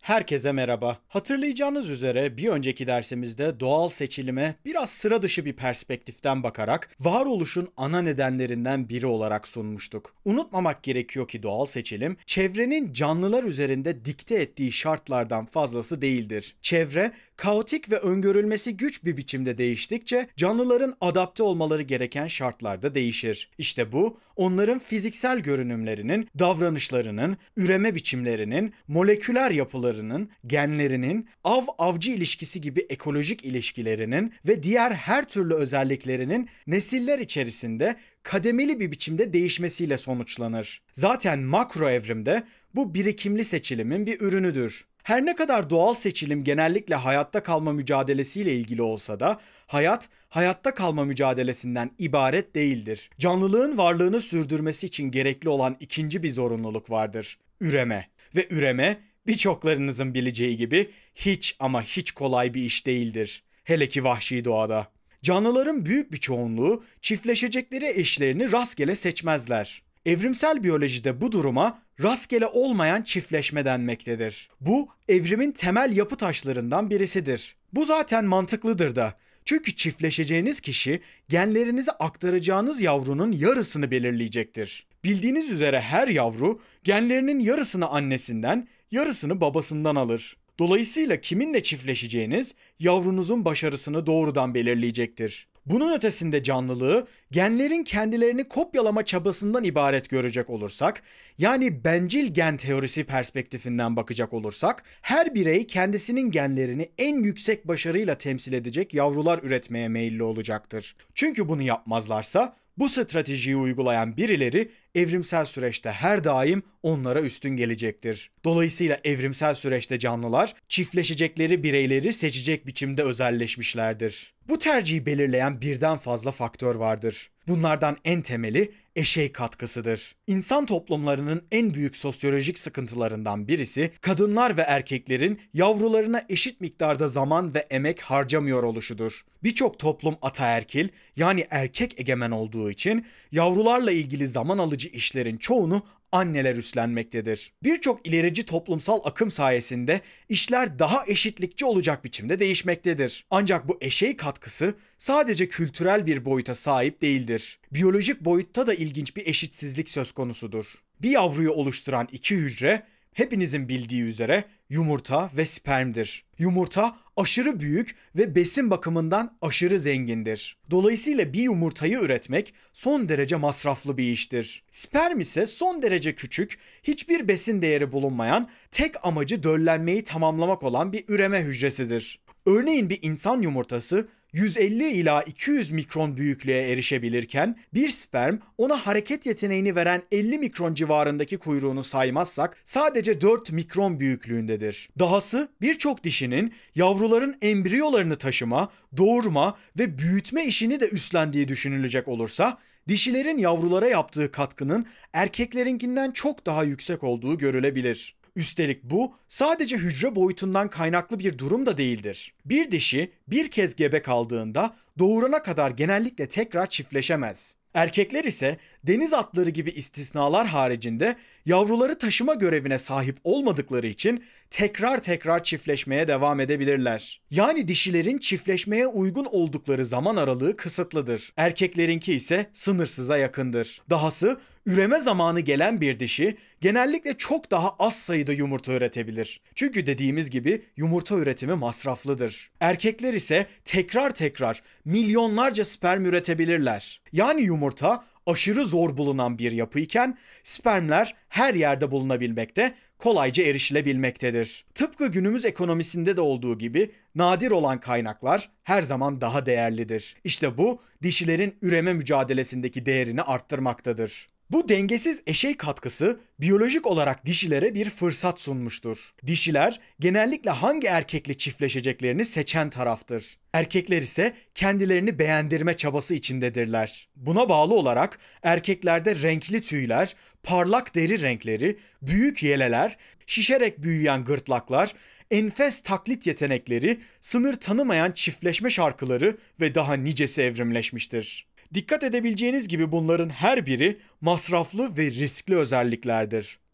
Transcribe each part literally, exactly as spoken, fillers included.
Herkese merhaba. Hatırlayacağınız üzere bir önceki dersimizde doğal seçilime biraz sıra dışı bir perspektiften bakarak varoluşun ana nedenlerinden biri olarak sunmuştuk. Unutmamak gerekiyor ki doğal seçilim çevrenin canlılar üzerinde dikte ettiği şartlardan fazlası değildir. Çevre kaotik ve öngörülmesi güç bir biçimde değiştikçe canlıların adapte olmaları gereken şartlar da değişir. İşte bu onların fiziksel görünümlerinin, davranışlarının, üreme biçimlerinin, moleküler yapılarının, genlerinin, av-avcı ilişkisi gibi ekolojik ilişkilerinin ve diğer her türlü özelliklerinin nesiller içerisinde kademeli bir biçimde değişmesiyle sonuçlanır. Zaten makro evrimde bu birikimli seçilimin bir ürünüdür. Her ne kadar doğal seçilim genellikle hayatta kalma mücadelesiyle ilgili olsa da hayat, hayatta kalma mücadelesinden ibaret değildir. Canlılığın varlığını sürdürmesi için gerekli olan ikinci bir zorunluluk vardır: üreme. Ve üreme birçoklarınızın bileceği gibi hiç ama hiç kolay bir iş değildir. Hele ki vahşi doğada. Canlıların büyük bir çoğunluğu çiftleşecekleri eşlerini rastgele seçmezler. Evrimsel biyolojide bu duruma rastgele olmayan çiftleşme denmektedir. Bu evrimin temel yapı taşlarından birisidir. Bu zaten mantıklıdır da. Çünkü çiftleşeceğiniz kişi genlerinizi aktaracağınız yavrunun yarısını belirleyecektir. Bildiğiniz üzere her yavru genlerinin yarısını annesinden, yarısını babasından alır. Dolayısıyla kiminle çiftleşeceğiniz yavrunuzun başarısını doğrudan belirleyecektir. Bunun ötesinde canlılığı genlerin kendilerini kopyalama çabasından ibaret görecek olursak, yani bencil gen teorisi perspektifinden bakacak olursak, her birey kendisinin genlerini en yüksek başarıyla temsil edecek yavrular üretmeye meyilli olacaktır. Çünkü bunu yapmazlarsa bu stratejiyi uygulayan birileri evrimsel süreçte her daim onlara üstün gelecektir. Dolayısıyla evrimsel süreçte canlılar çiftleşecekleri bireyleri seçecek biçimde özelleşmişlerdir. Bu tercihi belirleyen birden fazla faktör vardır. Bunlardan en temeli eşey katkısıdır. İnsan toplumlarının en büyük sosyolojik sıkıntılarından birisi kadınlar ve erkeklerin yavrularına eşit miktarda zaman ve emek harcamıyor oluşudur. Birçok toplum ataerkil, yani erkek egemen olduğu için yavrularla ilgili zaman alıcı işlerin çoğunu anneler üstlenmektedir. Birçok ilerici toplumsal akım sayesinde işler daha eşitlikçi olacak biçimde değişmektedir. Ancak bu eşey katkısı sadece kültürel bir boyuta sahip değildir. Biyolojik boyutta da ilginç bir eşitsizlik söz konusudur. Bir yavruyu oluşturan iki hücre, hepinizin bildiği üzere yumurta ve spermdir. Yumurta aşırı büyük ve besin bakımından aşırı zengindir. Dolayısıyla bir yumurtayı üretmek son derece masraflı bir iştir. Sperm ise son derece küçük, hiçbir besin değeri bulunmayan, tek amacı döllenmeyi tamamlamak olan bir üreme hücresidir. Örneğin bir insan yumurtası yüz elli ila iki yüz mikron büyüklüğe erişebilirken bir sperm ona hareket yeteneğini veren elli mikron civarındaki kuyruğunu saymazsak sadece dört mikron büyüklüğündedir. Dahası birçok dişinin yavruların embriyolarını taşıma, doğurma ve büyütme işini de üstlendiği düşünülecek olursa dişilerin yavrulara yaptığı katkının erkeklerinkinden çok daha yüksek olduğu görülebilir. Üstelik bu sadece hücre boyutundan kaynaklı bir durum da değildir. Bir dişi bir kez gebe kaldığında doğurana kadar genellikle tekrar çiftleşemez. Erkekler ise deniz atları gibi istisnalar haricinde yavruları taşıma görevine sahip olmadıkları için tekrar tekrar çiftleşmeye devam edebilirler. Yani dişilerin çiftleşmeye uygun oldukları zaman aralığı kısıtlıdır. Erkeklerinki ise sınırsıza yakındır. Dahası üreme zamanı gelen bir dişi genellikle çok daha az sayıda yumurta üretebilir. Çünkü dediğimiz gibi yumurta üretimi masraflıdır. Erkekler ise tekrar tekrar milyonlarca sperm üretebilirler. Yani yumurta aşırı zor bulunan bir yapıyken spermler her yerde bulunabilmekte, kolayca erişilebilmektedir. Tıpkı günümüz ekonomisinde de olduğu gibi nadir olan kaynaklar her zaman daha değerlidir. İşte bu dişilerin üreme mücadelesindeki değerini arttırmaktadır. Bu dengesiz eşey katkısı biyolojik olarak dişilere bir fırsat sunmuştur. Dişiler genellikle hangi erkekle çiftleşeceklerini seçen taraftır. Erkekler ise kendilerini beğendirme çabası içindedirler. Buna bağlı olarak erkeklerde renkli tüyler, parlak deri renkleri, büyük yeleler, şişerek büyüyen gırtlaklar, enfes taklit yetenekleri, sınır tanımayan çiftleşme şarkıları ve daha nicesi evrimleşmiştir. Dikkat edebileceğiniz gibi bunların her biri masraflı ve riskli özelliklerdir.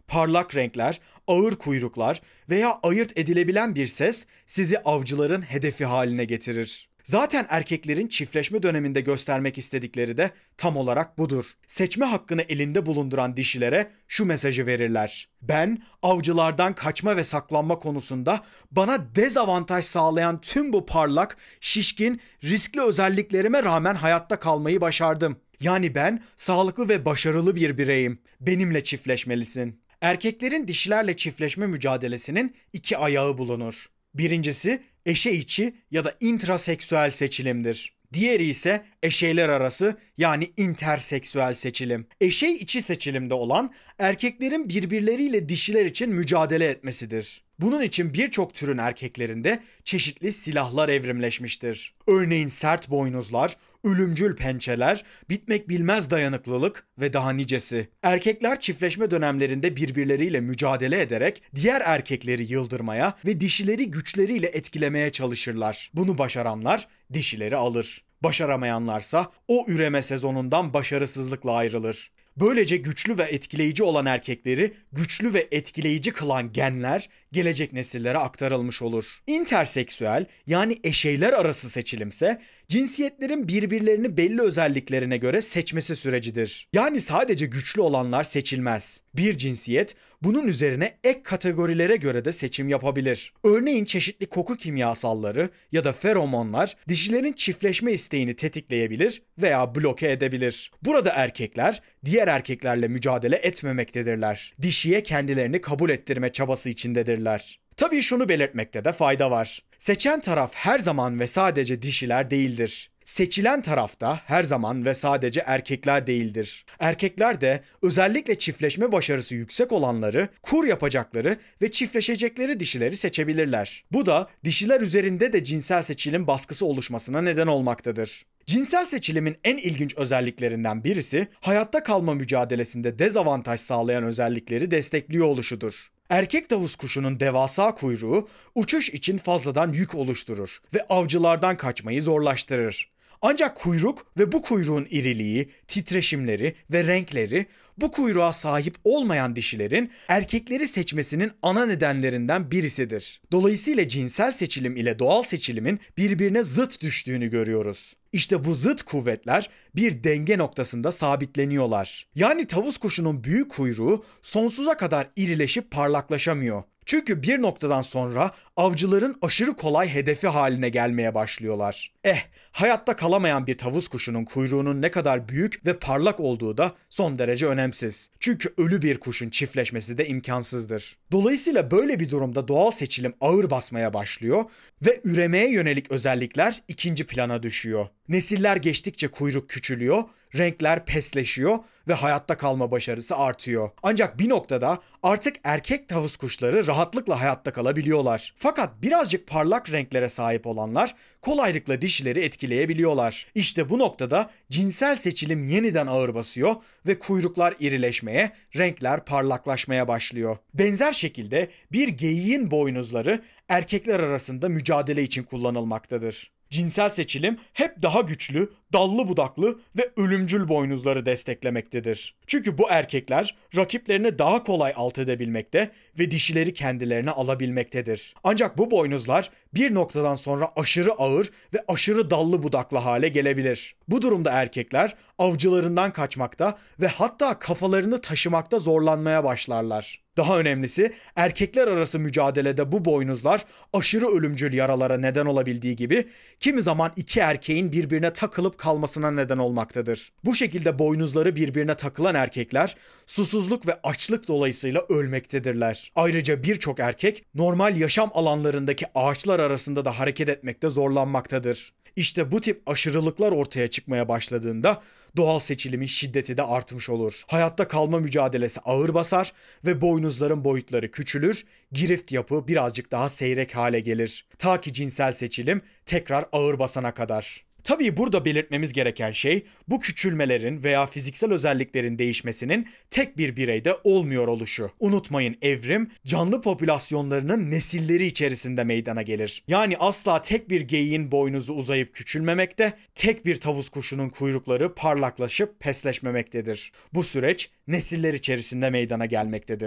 Parlak renkler, ağır kuyruklar veya ayırt edilebilen bir ses sizi avcıların hedefi haline getirir. Zaten erkeklerin çiftleşme döneminde göstermek istedikleri de tam olarak budur. Seçme hakkını elinde bulunduran dişilere şu mesajı verirler: ben avcılardan kaçma ve saklanma konusunda bana dezavantaj sağlayan tüm bu parlak, şişkin, riskli özelliklerime rağmen hayatta kalmayı başardım. Yani ben sağlıklı ve başarılı bir bireyim. Benimle çiftleşmelisin. Erkeklerin dişilerle çiftleşme mücadelesinin iki ayağı bulunur. Birincisi eşe içi ya da intraseksüel seçilimdir. Diğeri ise eşeyler arası yani interseksüel seçilim. Eşey içi seçilimde olan erkeklerin birbirleriyle dişiler için mücadele etmesidir. Bunun için birçok türün erkeklerinde çeşitli silahlar evrimleşmiştir. Örneğin sert boynuzlar, ölümcül pençeler, bitmek bilmez dayanıklılık ve daha nicesi. Erkekler çiftleşme dönemlerinde birbirleriyle mücadele ederek diğer erkekleri yıldırmaya ve dişileri güçleriyle etkilemeye çalışırlar. Bunu başaranlar dişileri alır. Başaramayanlarsa o üreme sezonundan başarısızlıkla ayrılır. Böylece güçlü ve etkileyici olan erkekleri güçlü ve etkileyici kılan genler gelecek nesillere aktarılmış olur. İnterseksüel yani eşeyler arası seçilimse cinsiyetlerin birbirlerini belli özelliklerine göre seçmesi sürecidir. Yani sadece güçlü olanlar seçilmez. Bir cinsiyet bunun üzerine ek kategorilere göre de seçim yapabilir. Örneğin çeşitli koku kimyasalları ya da feromonlar dişilerin çiftleşme isteğini tetikleyebilir veya bloke edebilir. Burada erkekler diğer erkeklerle mücadele etmemektedirler. Dişiye kendilerini kabul ettirme çabası içindedirler. Tabii şunu belirtmekte de fayda var. Seçen taraf her zaman ve sadece dişiler değildir. Seçilen tarafta her zaman ve sadece erkekler değildir. Erkekler de özellikle çiftleşme başarısı yüksek olanları, kur yapacakları ve çiftleşecekleri dişileri seçebilirler. Bu da dişiler üzerinde de cinsel seçilim baskısı oluşmasına neden olmaktadır. Cinsel seçilimin en ilginç özelliklerinden birisi hayatta kalma mücadelesinde dezavantaj sağlayan özellikleri destekliyor oluşudur. Erkek tavus kuşunun devasa kuyruğu uçuş için fazladan yük oluşturur ve avcılardan kaçmayı zorlaştırır. Ancak kuyruk ve bu kuyruğun iriliği, titreşimleri ve renkleri bu kuyruğa sahip olmayan dişilerin erkekleri seçmesinin ana nedenlerinden birisidir. Dolayısıyla cinsel seçilim ile doğal seçilimin birbirine zıt düştüğünü görüyoruz. İşte bu zıt kuvvetler bir denge noktasında sabitleniyorlar. Yani tavus kuşunun büyük kuyruğu sonsuza kadar irileşip parlaklaşamıyor. Çünkü bir noktadan sonra avcıların aşırı kolay hedefi haline gelmeye başlıyorlar. Eh, hayatta kalamayan bir tavus kuşunun kuyruğunun ne kadar büyük ve parlak olduğu da son derece önemsiz. Çünkü ölü bir kuşun çiftleşmesi de imkansızdır. Dolayısıyla böyle bir durumda doğal seçilim ağır basmaya başlıyor ve üremeye yönelik özellikler ikinci plana düşüyor. Nesiller geçtikçe kuyruk küçülüyor, renkler pesleşiyor ve hayatta kalma başarısı artıyor. Ancak bir noktada artık erkek tavus kuşları rahatlıkla hayatta kalabiliyorlar. Fakat birazcık parlak renklere sahip olanlar kolaylıkla dişileri etkileyebiliyorlar. İşte bu noktada cinsel seçilim yeniden ağır basıyor ve kuyruklar irileşmeye, renkler parlaklaşmaya başlıyor. Benzer şekilde bir geyiğin boynuzları erkekler arasında mücadele için kullanılmaktadır. Cinsel seçilim hep daha güçlü, dallı budaklı ve ölümcül boynuzları desteklemektedir. Çünkü bu erkekler rakiplerini daha kolay alt edebilmekte ve dişileri kendilerine alabilmektedir. Ancak bu boynuzlar bir noktadan sonra aşırı ağır ve aşırı dallı budaklı hale gelebilir. Bu durumda erkekler avcılarından kaçmakta ve hatta kafalarını taşımakta zorlanmaya başlarlar. Daha önemlisi erkekler arası mücadelede bu boynuzlar aşırı ölümcül yaralara neden olabildiği gibi kimi zaman iki erkeğin birbirine takılıp kalmasına neden olmaktadır. Bu şekilde boynuzları birbirine takılan erkekler susuzluk ve açlık dolayısıyla ölmektedirler. Ayrıca birçok erkek normal yaşam alanlarındaki ağaçlar arasında da hareket etmekte zorlanmaktadır. İşte bu tip aşırılıklar ortaya çıkmaya başladığında doğal seçilimin şiddeti de artmış olur. Hayatta kalma mücadelesi ağır basar ve boynuzların boyutları küçülür, girift yapı birazcık daha seyrek hale gelir. Ta ki cinsel seçilim tekrar ağır basana kadar. Tabii burada belirtmemiz gereken şey bu küçülmelerin veya fiziksel özelliklerin değişmesinin tek bir bireyde olmuyor oluşu. Unutmayın, evrim canlı popülasyonlarının nesilleri içerisinde meydana gelir. Yani asla tek bir geyiğin boynuzu uzayıp küçülmemekte, tek bir tavus kuşunun kuyrukları parlaklaşıp pesleşmemektedir. Bu süreç nesiller içerisinde meydana gelmektedir.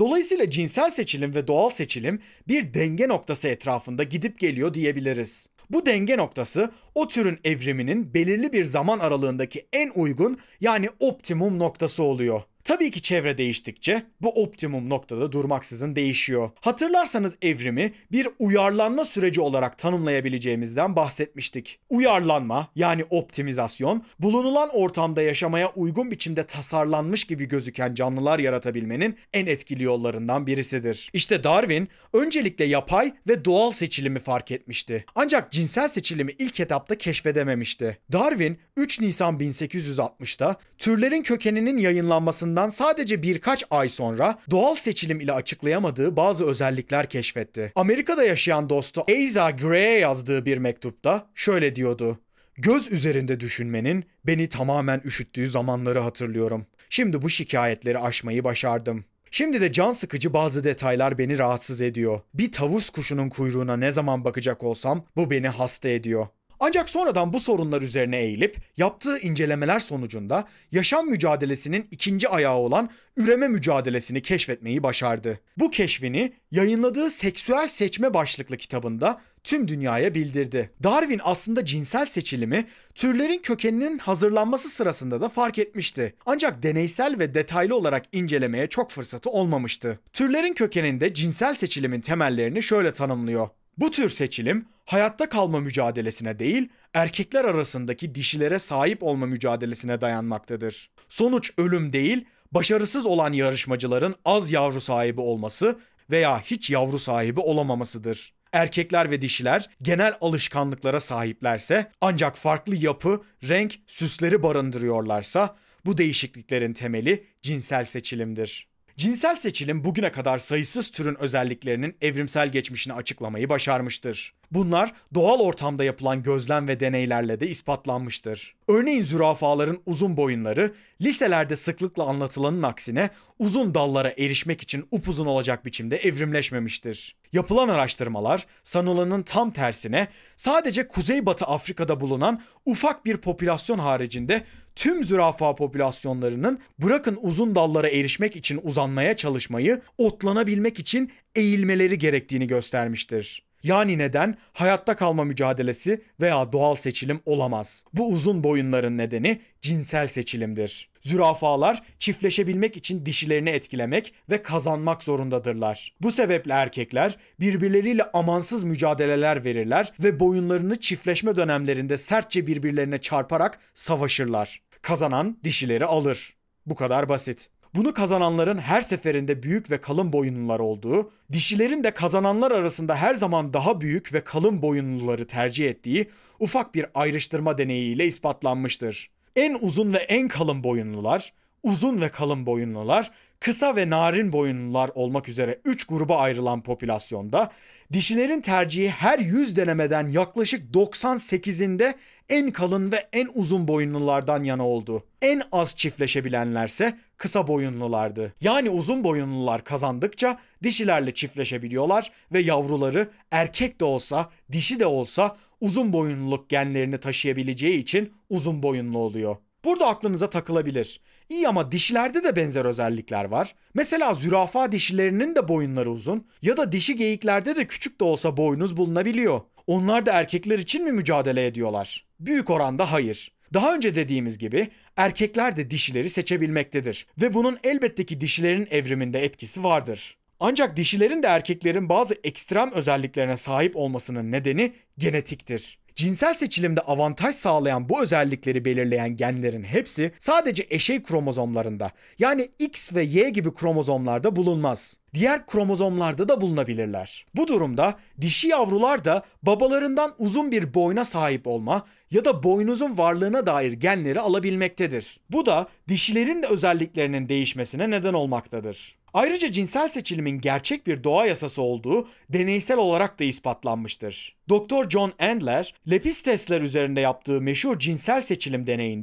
Dolayısıyla cinsel seçilim ve doğal seçilim bir denge noktası etrafında gidip geliyor diyebiliriz. Bu denge noktası o türün evriminin belirli bir zaman aralığındaki en uygun yani optimum noktası oluyor. Tabii ki çevre değiştikçe bu optimum noktada durmaksızın değişiyor. Hatırlarsanız evrimi bir uyarlanma süreci olarak tanımlayabileceğimizden bahsetmiştik. Uyarlanma yani optimizasyon, bulunulan ortamda yaşamaya uygun biçimde tasarlanmış gibi gözüken canlılar yaratabilmenin en etkili yollarından birisidir. İşte Darwin öncelikle yapay ve doğal seçilimi fark etmişti. Ancak cinsel seçilimi ilk etapta keşfedememişti. Darwin üç Nisan bin sekiz yüz altmışta türlerin kökeninin yayınlanmasından sadece birkaç ay sonra doğal seçilim ile açıklayamadığı bazı özellikler keşfetti. Amerika'da yaşayan dostu Asa Gray'e yazdığı bir mektupta şöyle diyordu: "Göz üzerinde düşünmenin beni tamamen üşüttüğü zamanları hatırlıyorum. Şimdi bu şikayetleri aşmayı başardım. Şimdi de can sıkıcı bazı detaylar beni rahatsız ediyor. Bir tavus kuşunun kuyruğuna ne zaman bakacak olsam bu beni hasta ediyor." Ancak sonradan bu sorunlar üzerine eğilip yaptığı incelemeler sonucunda yaşam mücadelesinin ikinci ayağı olan üreme mücadelesini keşfetmeyi başardı. Bu keşfini yayınladığı Seksüel Seçme başlıklı kitabında tüm dünyaya bildirdi. Darwin aslında cinsel seçilimi türlerin kökeninin hazırlanması sırasında da fark etmişti. Ancak deneysel ve detaylı olarak incelemeye çok fırsatı olmamıştı. Türlerin kökeninde cinsel seçilimin temellerini şöyle tanımlıyor: "Bu tür seçilim hayatta kalma mücadelesine değil, erkekler arasındaki dişilere sahip olma mücadelesine dayanmaktadır. Sonuç ölüm değil, başarısız olan yarışmacıların az yavru sahibi olması veya hiç yavru sahibi olamamasıdır. Erkekler ve dişiler genel alışkanlıklara sahiplerse, ancak farklı yapı, renk, süsleri barındırıyorlarsa bu değişikliklerin temeli cinsel seçilimdir." Cinsel seçilim bugüne kadar sayısız türün özelliklerinin evrimsel geçmişini açıklamayı başarmıştır. Bunlar doğal ortamda yapılan gözlem ve deneylerle de ispatlanmıştır. Örneğin zürafaların uzun boyunları liselerde sıklıkla anlatılanın aksine uzun dallara erişmek için upuzun olacak biçimde evrimleşmemiştir. Yapılan araştırmalar sanılanın tam tersine sadece Kuzeybatı Afrika'da bulunan ufak bir popülasyon haricinde tüm zürafa popülasyonlarının bırakın uzun dallara erişmek için uzanmaya çalışmayı, otlanabilmek için eğilmeleri gerektiğini göstermiştir. Yani neden hayatta kalma mücadelesi veya doğal seçilim olamaz? Bu uzun boyunların nedeni cinsel seçilimdir. Zürafalar çiftleşebilmek için dişilerini etkilemek ve kazanmak zorundadırlar. Bu sebeple erkekler birbirleriyle amansız mücadeleler verirler ve boyunlarını çiftleşme dönemlerinde sertçe birbirlerine çarparak savaşırlar. Kazanan dişileri alır. Bu kadar basit. Bunu kazananların her seferinde büyük ve kalın boyunlular olduğu, dişilerin de kazananlar arasında her zaman daha büyük ve kalın boyunluları tercih ettiği ufak bir ayrıştırma deneyiyle ispatlanmıştır. En uzun ve en kalın boyunlular, uzun ve kalın boyunlular, kısa ve narin boyunlular olmak üzere üç gruba ayrılan popülasyonda dişilerin tercihi her yüz denemeden yaklaşık doksan sekizinde en kalın ve en uzun boyunlulardan yana oldu. En az çiftleşebilenlerse kısa boyunlulardı. Yani uzun boyunlular kazandıkça dişilerle çiftleşebiliyorlar ve yavruları erkek de olsa, dişi de olsa uzun boyunluluk genlerini taşıyabileceği için uzun boyunlu oluyor. Burada aklınıza takılabilir. İyi ama dişilerde de benzer özellikler var. Mesela zürafa dişilerinin de boyunları uzun ya da dişi geyiklerde de küçük de olsa boynuz bulunabiliyor. Onlar da erkekler için mi mücadele ediyorlar? Büyük oranda hayır. Daha önce dediğimiz gibi erkekler de dişileri seçebilmektedir ve bunun elbette ki dişilerin evriminde etkisi vardır. Ancak dişilerin de erkeklerin bazı ekstrem özelliklerine sahip olmasının nedeni genetiktir. Cinsel seçilimde avantaj sağlayan bu özellikleri belirleyen genlerin hepsi sadece eşey kromozomlarında, yani X ve Y gibi kromozomlarda bulunmaz. Diğer kromozomlarda da bulunabilirler. Bu durumda dişi yavrular da babalarından uzun bir boyna sahip olma ya da boynuzun varlığına dair genleri alabilmektedir. Bu da dişilerin de özelliklerinin değişmesine neden olmaktadır. Ayrıca cinsel seçilimin gerçek bir doğa yasası olduğu deneysel olarak da ispatlanmıştır. Doktor John Endler, lepis testler üzerinde yaptığı meşhur cinsel seçilim deneyinde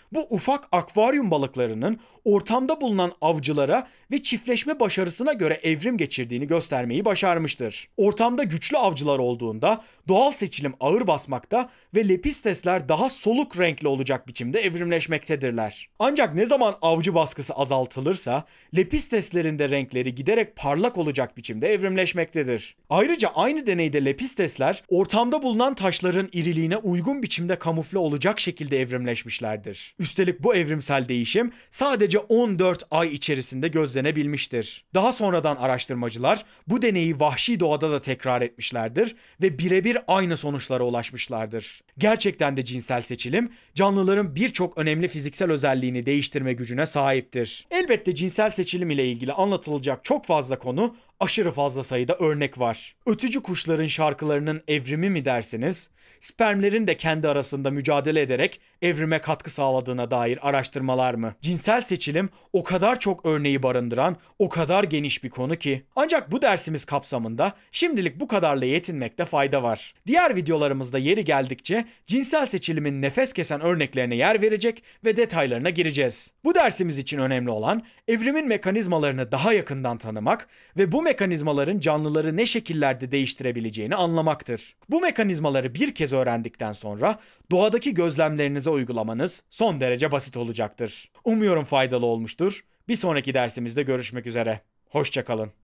Bu ufak akvaryum balıklarının ortamda bulunan avcılara ve çiftleşme başarısına göre evrim geçirdiğini göstermeyi başarmıştır. Ortamda güçlü avcılar olduğunda doğal seçilim ağır basmakta ve lepistesler daha soluk renkli olacak biçimde evrimleşmektedirler. Ancak ne zaman avcı baskısı azaltılırsa lepisteslerin de renkleri giderek parlak olacak biçimde evrimleşmektedir. Ayrıca aynı deneyde lepistesler ortamda bulunan taşların iriliğine uygun biçimde kamufle olacak şekilde evrimleşmişlerdir. Üstelik bu evrimsel değişim sadece on dört ay içerisinde gözlenebilmiştir. Daha sonradan araştırmacılar bu deneyi vahşi doğada da tekrar etmişlerdir ve birebir aynı sonuçlara ulaşmışlardır. Gerçekten de cinsel seçilim canlıların birçok önemli fiziksel özelliğini değiştirme gücüne sahiptir. Elbette cinsel seçilim ile ilgili anlatılacak çok fazla konu, aşırı fazla sayıda örnek var. Ötücü kuşların şarkılarının evrimi mi dersiniz? Spermlerin de kendi arasında mücadele ederek evrime katkı sağladığına dair araştırmalar mı? Cinsel seçilim o kadar çok örneği barındıran, o kadar geniş bir konu ki. Ancak bu dersimiz kapsamında şimdilik bu kadarla yetinmekte fayda var. Diğer videolarımızda yeri geldikçe cinsel seçilimin nefes kesen örneklerine yer verecek ve detaylarına gireceğiz. Bu dersimiz için önemli olan evrimin mekanizmalarını daha yakından tanımak ve bu mekanizmaların canlıları ne şekillerde değiştirebileceğini anlamaktır. Bu mekanizmaları bir kez öğrendikten sonra doğadaki gözlemlerinize uygulamanız son derece basit olacaktır. Umuyorum faydalı olmuştur. Bir sonraki dersimizde görüşmek üzere. Hoşça kalın.